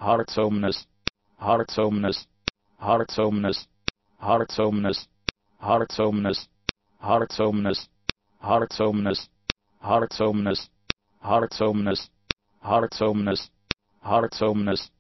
heartsomeness, heartsomeness, heartsomeness, heartsomeness, heartsomeness, heartsomeness, heartsomeness, heartsomeness, heartsomeness, heartsomeness, heartsomeness,